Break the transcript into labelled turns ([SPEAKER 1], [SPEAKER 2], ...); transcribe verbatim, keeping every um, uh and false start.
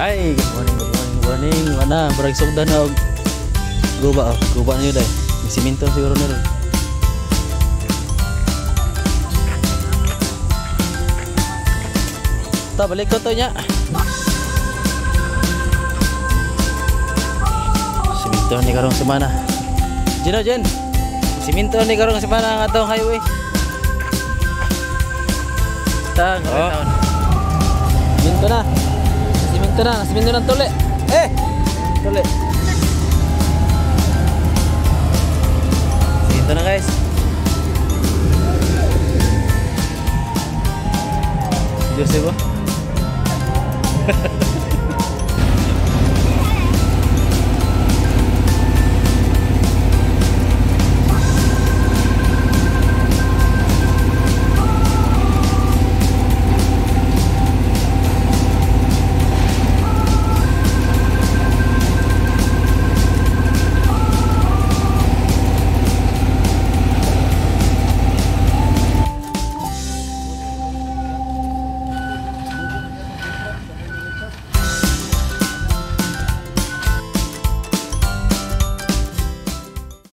[SPEAKER 1] Ay, good morning, good morning, good morning. Mana, barang sugdan na og guba, oh. Guba niyo dai. May siminto siguro na ron. Ta balik ko to nya. Siminto ni karong semana. Jino Jen. Siminto ni karong semana ang atong highway. Tang, oh. Siminto na. Siminto na, siminto na tole. Eh, tole. Siminto na guys. Jose ba?